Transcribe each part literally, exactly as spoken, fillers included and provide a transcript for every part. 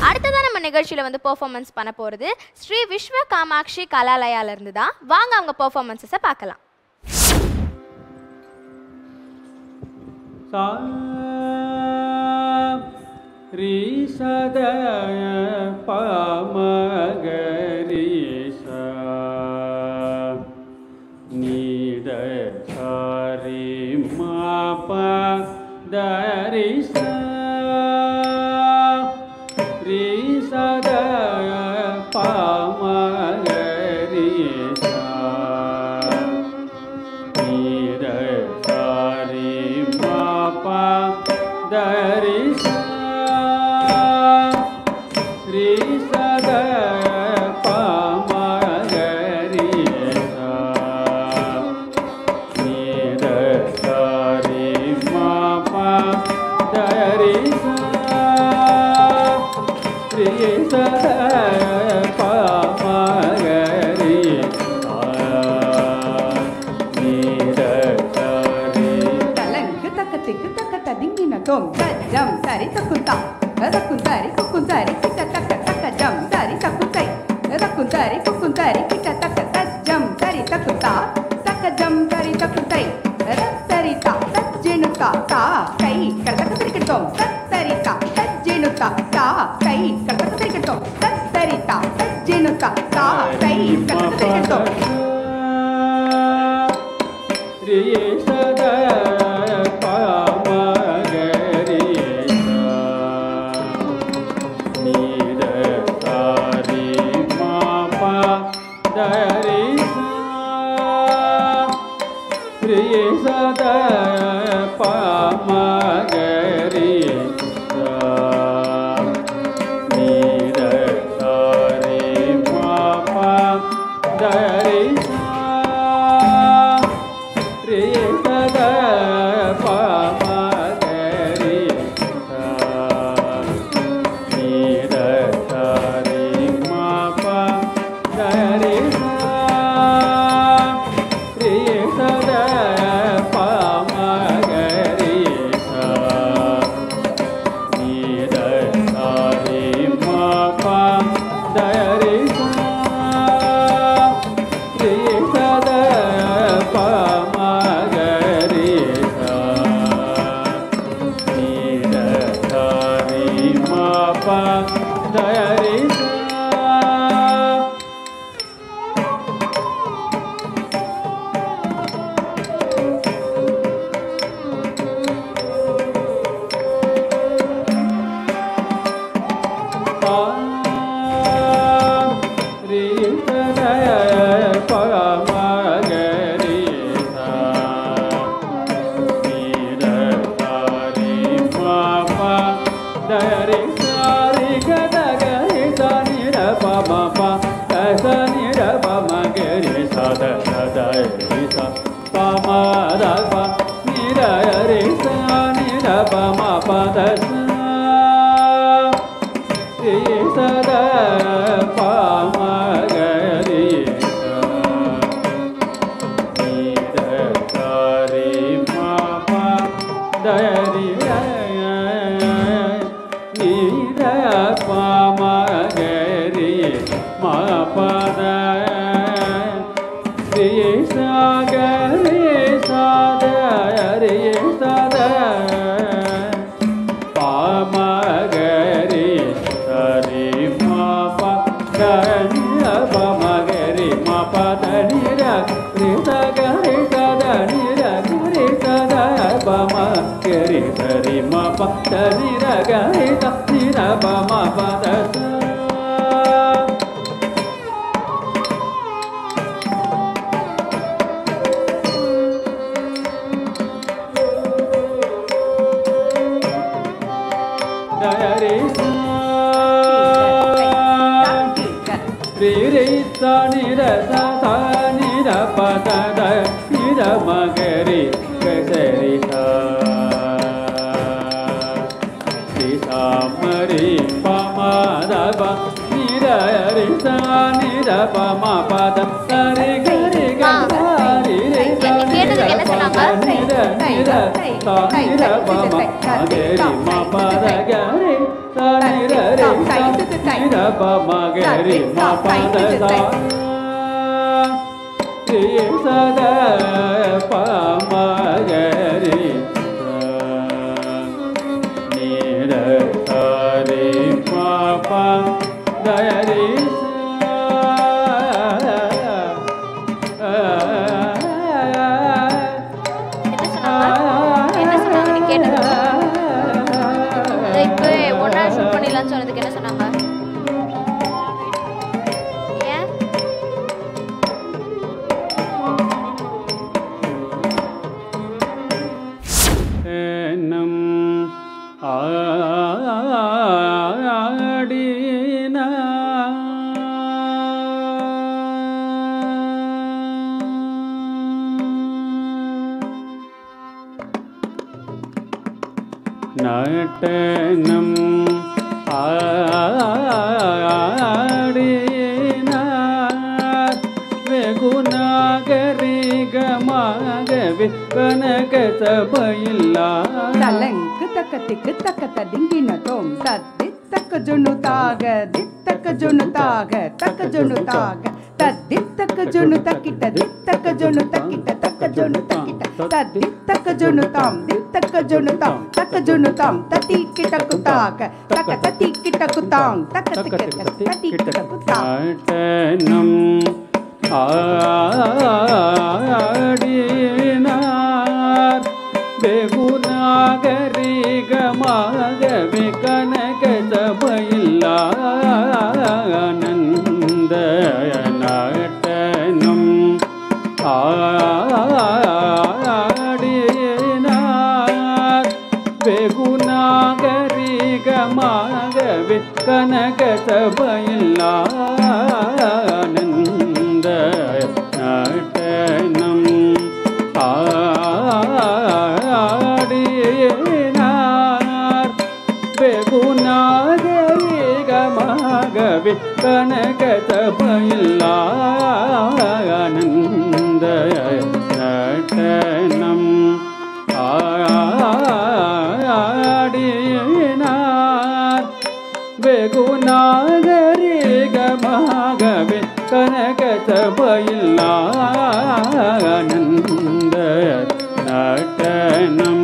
அடுத்ததான் நம்ம நிகழ்ச்சியில் வந்து பெர்ஃபார்மன்ஸ் பண்ண போகிறது ஸ்ரீ விஸ்வ காமாட்சி கலாலயாவிலிருந்து தான். வாங்க அவங்க பெர்ஃபார்மன்ஸஸை பார்க்கலாம். Sa ni re sa மகரி மபதசா சத பமகரி நீர சரி பப தரி சொன்னதுக்கு என்ன சொன்னாங்க? நம் ஆடின நடனம் ஆடினார் வெகுநாகரிகமாகவே கனக சபையில்லா தலங்கு தக்க திக்கு தக்க ததிங்கின தோம் தத்தி தக்க ஜொன்னு தாக தித்தக்க ஜொன்னு தாக தக்க ஜொன்னு தாக தத்தித்தக்க ஜொன்னு தக்கிட்ட தித்தக்க ஜொன்னு தக்கிட்ட தக்க ஜொன்னு தக்கிட்ட தத்தித்தக்க ஜொன்னு தாம் தித்தக்க ஜொன்னு தாம் தக்க ஜொன்னு தாம் தத்தி கிட்ட குத்தாக தக்க தத்தி கிட்ட குத்தாங் தக்க தக்க தத்தி கிட்ட குத்தாங் ஆடினார் வெகுநாகரிகமாகவே கனக சபையில்லா ஆனந்த நாட்டனும் ஆடினார் வெகுநாகரிகமாகவே கனக சபையில்லா ஆனந்த நாட்டனும் ஆடினார் வெகுநாகரிகமாகவே கனக சபையில்லா ஆனந்த நாட்டனம் ஆடினார் வெகுநாகரிகமாகவே கனக சபையில்லா ஆனந்த நாட்டனம்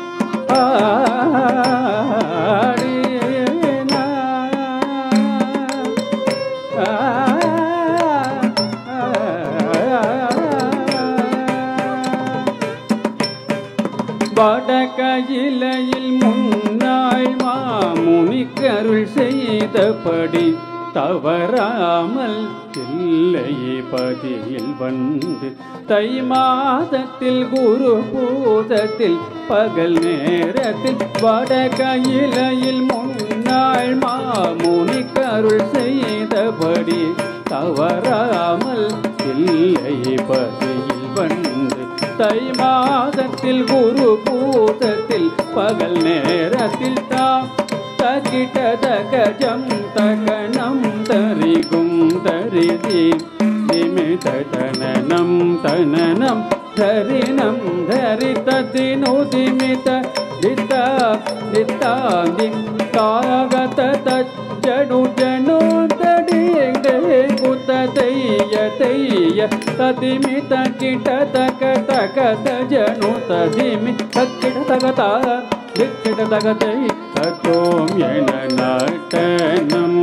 வடகையிலையில் முன்னாள் மாமுனிக்கருள் செய்தபடி தவறாமல் தில்லையே பதியில் வந்து தை மாதத்தில் குரு பூதத்தில் பகல் நேரத்தில் வடகையிலையில் முன்னாள் மாமுனிக்கருள் செய்தபடி தவறாமல் தில்லையே பதியில் வந்து தை மாதத்தில் குரு பூதத்தில் பகல் நேரத்தில் தாம் தகிட தகஜம் தகனம் தரிகும் தரிதி நிமித தனனம் தனனம் தரினம் தரி ததினுதிமித தித்த தித்தாதி தாகத தஜ்ஜடு ஜனு தடியெங்கே குத்த தெய்ய தெய்ய ததிமித கிட தக தக தஜனு ததிமி தக்கிட தகதா திக்கிட தகதை தத்தோம் என நாட்டனம்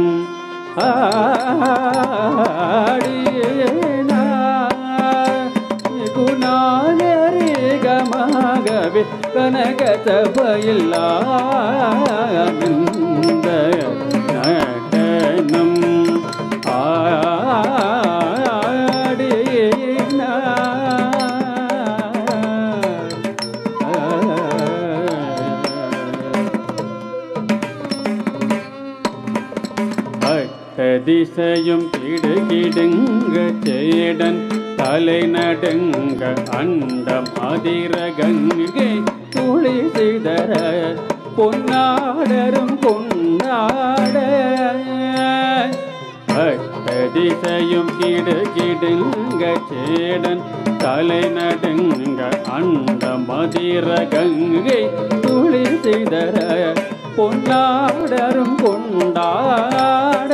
ஆடினார் குணாகரிகமாகவே கனக சபையில்லா ஆனந்த நாட்டனம் திசையும் கிடுகிடுங்க சேடன் தலை நடுங்க அண்டம் அதிர கங்கை துளி சிதற பொன்னாடரும் கொண்டாட திசையும் கிடுகிடுங்க சேடன் தலை நடுங்க அண்டம் அதிர கங்கை துளி சிதற பொன்னாடரும் கொண்டாட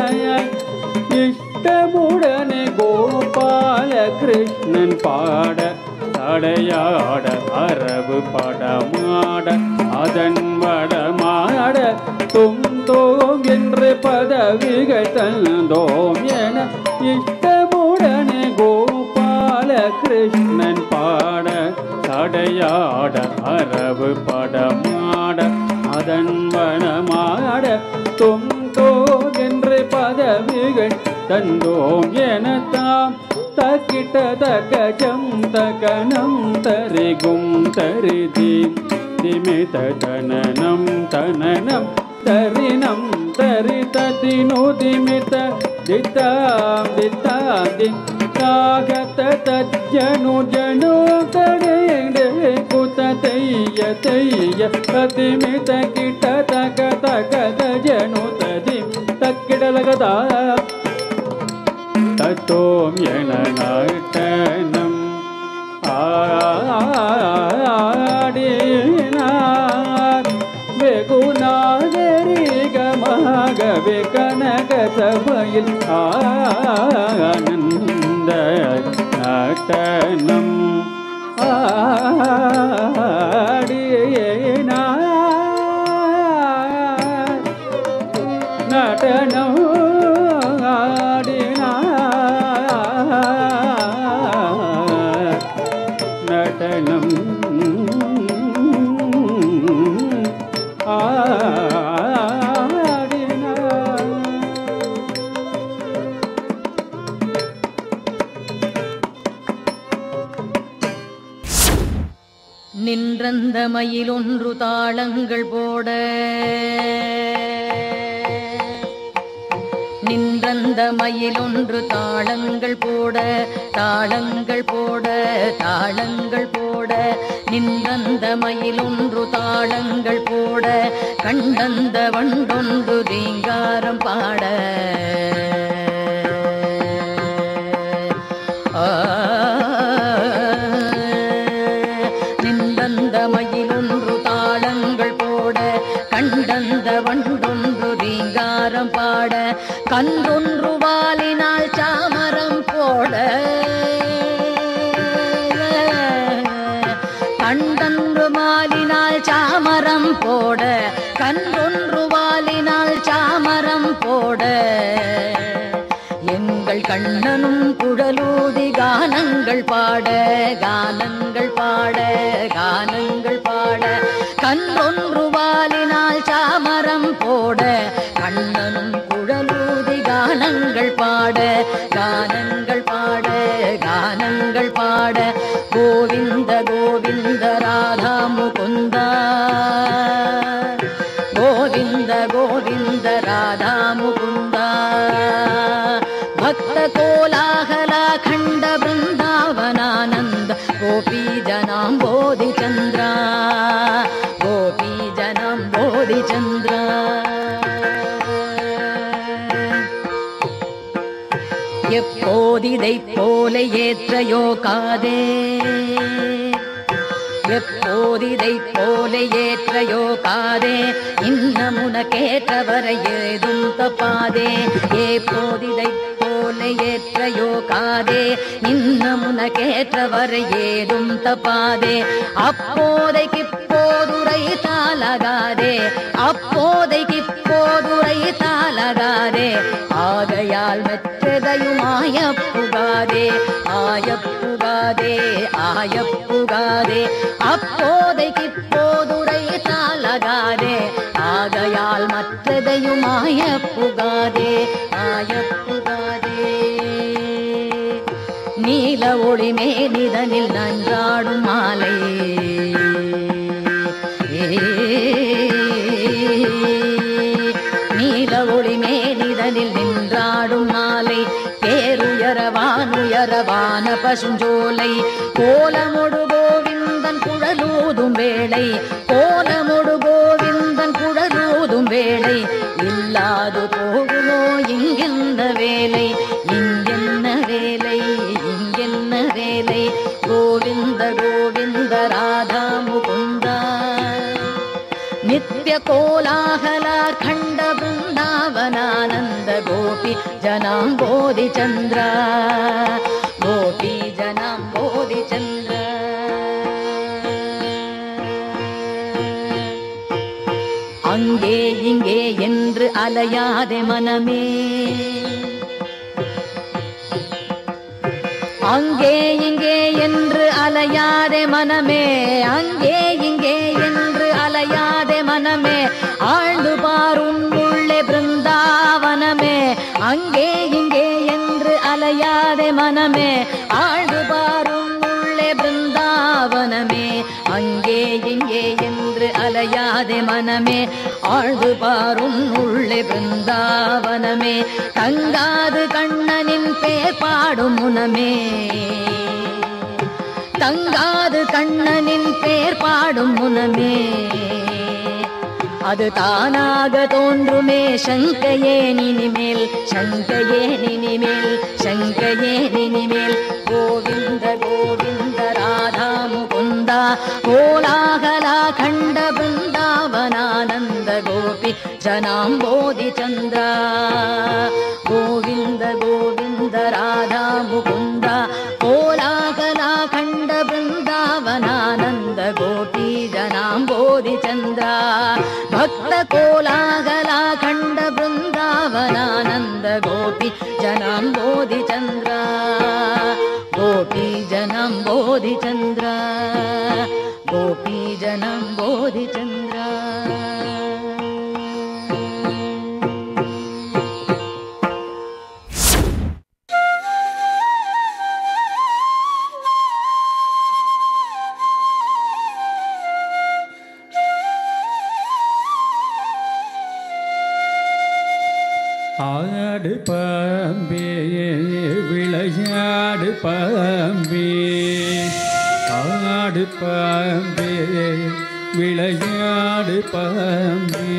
இஷ்டமுடனே கோபால கிருஷ்ணன் பாட தடையாட அரபு படமாட அதன் வடமாட தும் தோம் என்று பதவிகள் தந்தோம் என இஷ்டமுடனே கோபால கிருஷ்ணன் பாட தடையாட அரபு படமாட அதன் வடமாட தும் தோம் என்று பதவிகள் தந்தோம் எனத்தாம் தக்கிட்ட தகஜம் தகனம் தரிகும் தரிதி திமித தனனம் தனனம் தரினம் தரித தினுதிமித தித்தாம் தித்தாம் தி காகத தஜ்ஜனு ஜனு தடேண்டே குத தைய தைய ததிமித கிட்ட தக தக தஜனு ததி தக்கிடலகதா தத்தோம் என நாட்டனம் ஆடினார் வெகுநாகரிகமாகவே கனக சபையில் ஆனந்த நாட்டனம் ஆடினார் நடனம் நடனம் ஆடினார். நின்றந்த மயில் ஒன்று தாளங்கள் போட நின்றந்த மயில் ஒன்று தாளங்கள் போட தாளங்கள் போட தாளங்கள் போட நின்றந்த மயில் ஒன்று தாளங்கள் போட கண்டந்த வண்டொன்று ரீங்காரம் பாட நின்றந்த மயில் ஒன்று தாளங்கள் போட கண்டந்த வண்டொன்று ரீங்காரம் பாட கன்றொன்று வாலினால் சாமரம் போட கண்டொன்று வாலினால் சாமரம் போட கன்றொன்று வாலினால் சாமரம் போட எங்கள் கண்ணனும் குழலூதி கானங்கள் பாட கானங்கள் பாட கானங்கள் பாட கன்றொன்று வாலினால் சாமரம் போட கண்ணனும் குழலூதி கானங்கள் பாட கானங்கள் பாட கானங்கள் பாட கோவிந்த கோவிந்த ராதா முகுந்தா கோவிந்த கோவிந்த ராதா முகுந்தா भक्त कोलाहला खंड वृंदावनानंद गोपी जनां बोधि चंद्रा गोपी जनां बोधि चंद्रा எப்போதிதை போல ஏற்றையோ காதே எப்போதிதை போல ஏற்றையோ காதே இன்னமுனக்கேற்றவரை ஏதும் தப்பாதே எப்போதிதை போல ஏற்றையோ காதே இன்னமுனக்கேற்றவரை ஏதும் தப்பாதே அப்போதைக்கு போதுரை தாளகாதே அப்போதைக்கு போதுரை தாளகாதே ஆகையால் மெற்றதையும் ஆயப்புகாதே ஆயப்புகாதே ஆயப்புகாதே அப்போதைக்கு போதுரை தாளகாதே ஆகையால் மற்றதையும் ஆயப்புகாதே ஆயப்புகாதே நீல ஒளி மேனிதனில் நன்றாடும் மாலை நீல ஒளி மேனிதனில் நின்றாடும் மாலை பேருயரவானுயரவான பசுஞ்சோலை கோலமொடு கோவிந்தன் குழலூதும் வேளை கோலமொடு கோவிந்தன் குழலூதும் வேளை இல்லாது போகுமோ இங்கென்ன வேலை இங்கென்ன வேலை இங்கென்ன வேலை கோவிந்த கோவிந்த ராதா முகுந்தா நித்ய कोलाहल खण्ड वृन्दावनानन्द गोपी जनाम्बोधि चन्द्र गोपी जनाम्बोधि चन्द्र அங்கே இங்கே என்று அலையாதே மனமே அங்கே இங்கே என்று அலையாதே மனமே அங்கே இங்கே என்று அலையாதே மனமே ஆழ்ந்து பாரும் உள்ளே பிருந்தாவனமே அங்கே இங்கே என்று அலையாதே மனமே ஆழ்ந்து பாரும் உள்ளே பிருந்தாவனமே அங்கே இங்கே என்று அலையாதே மனமே ஆழ்ந்து பாரும் உள்ளே பிருந்தாவனமே தங்காது கண்ணனின் பேர் பாடும் முனமே தங்காது கண்ணனின் பேர் பாடும் முனமே அது தானாக தோன்றுமே சங்கையே நினிமேல் சங்கையே நினிமேல் சங்கையே நினிமேல் கோவிந்த கோவிந்த ராதா முகுந்த கோலாகலா கண்ட பிருந்தாவனானந்த கோபி ஜனாம்போதி சந்திர கோவிந்த கோவிந்த ராதா முகுந்த கோலாகலா கண்ட பிருந்தாவனானந்த கோபி ஜனாம்போதி சந்திர भक्त कोलाहला खंड वृंदावनानंद गोपी जनाम्बोधि चंद्र गोपी जनाम्बोधि चंद्र गोपी जनाम्बोधि चंद्र ஆடு பாம்பே விளையாடு பாம்பே ஆடு பாம்பே விளையாடு பாம்பே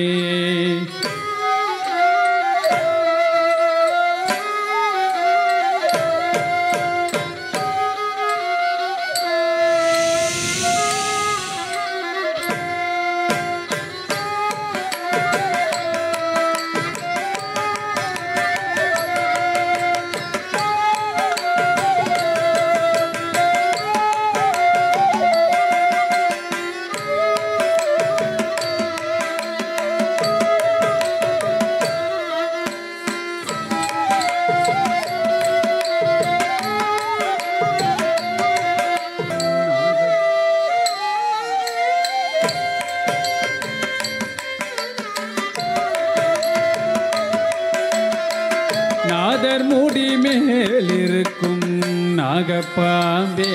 நாதர் முடி மேலிருக்கும் நாகப்பாம்பே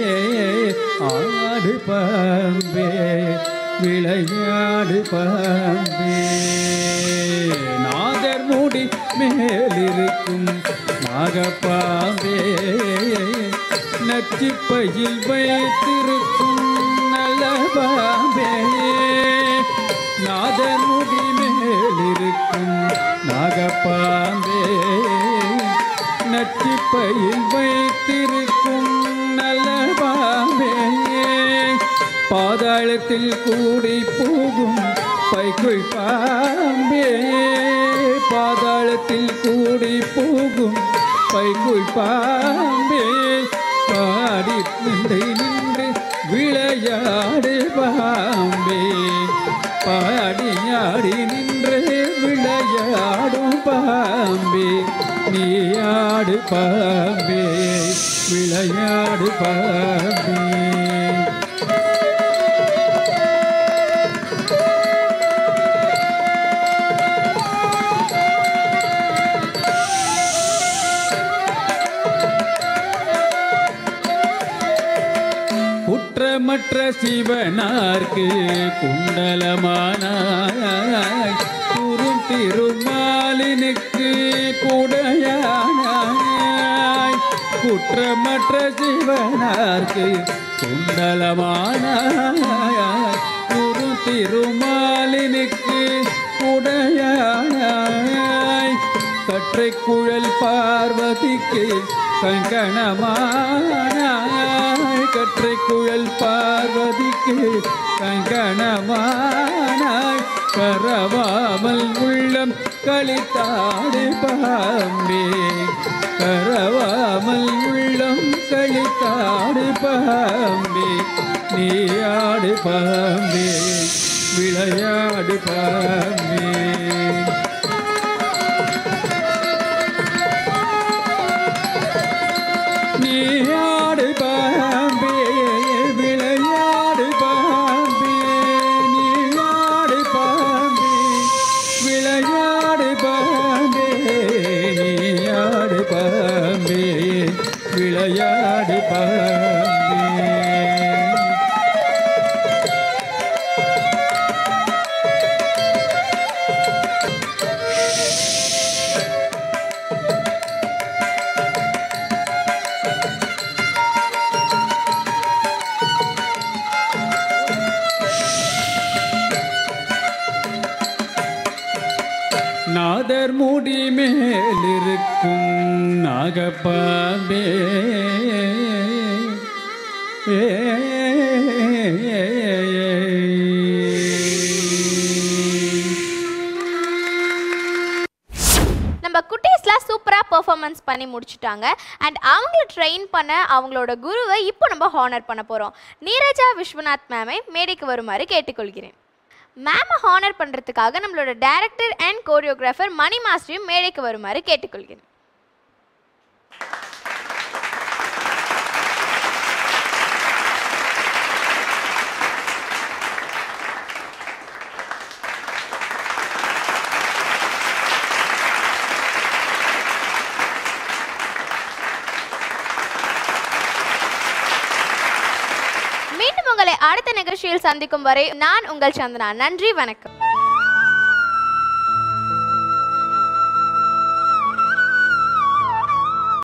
ஆடு பாம்பே விளையாடு பாம்பே நாதர் முடி மேலிருக்கும் நாகப்பாம்பே நச்சிப்பையில் வைத்திருக்கும் நல்ல பாம்பே நாதர் முடி மேலிருக்கும் நாகப்பாம்பே நச்சிப்பையில் வைத்திருக்கும் நல்ல பாம்பே பாதாளத்தில் கூடி போகும் பைக்குள் பாம்பே பாதாளத்தில் கூடி போகும் பைக்குள் பாம்பே பாடி நின்று நின்று விளையாடு பாம்பே பாடியாடி நின்று விளையாடும் பாம்பே நீயாடு பாம்பே விளையாடு பாம்பே குற்றமற்ற சிவனார்க்கு குண்டலமானாய் குறும் திருமாலினுக்கு குடையானாய் குற்றமற்ற சிவனார்க்கு குண்டலமானாய் குறும் திருமாலினுக்கு குடையானாய் கற்றை குழல் பார்வதிக்கு கங்கணமானாய் கற்றை குழல் பார்வதிக்கு கங்கணமானாய் கரவாமல் உள்ளம் களித்தாடு பாம்பே கரவாமல் உள்ளம் களித்தாடு பாம்பே நீயாடு பாம்பே விளையாடு பாம்பே நீயாடு பாம்பே விளையாடு பாம்பே நீயாடு பாம்பே விளையாடு பாம்பே நீயாடு பாம்பே விளையாடு பாம்பே நாதர் முடி மேலிருக்கும் நாகப்பாம்பே நம்ம குட்டீஸ்லாம் சூப்பராக பெர்ஃபார்மன்ஸ் பண்ணி முடிச்சுட்டாங்க. அண்ட் அவங்கள ட்ரெயின் பண்ண அவங்களோட குருவை இப்போ நம்ம ஹானர் பண்ண போகிறோம். நீரஜா விஸ்வநாத் மேமை மேடைக்கு வருமாறு கேட்டுக்கொள்கிறேன். மேமை ஹானர் பண்ணுறதுக்காக நம்மளோட டைரக்டர் அண்ட் கோரியோகிராஃபர் மணி மாஸ்டரையும் மேடைக்கு வருமாறு கேட்டுக்கொள்கிறேன். மீண்டும் உங்களை அடுத்த நிகழ்ச்சியில் சந்திக்கும் வரை நான் உங்கள் சந்தனா. நன்றி, வணக்கம்.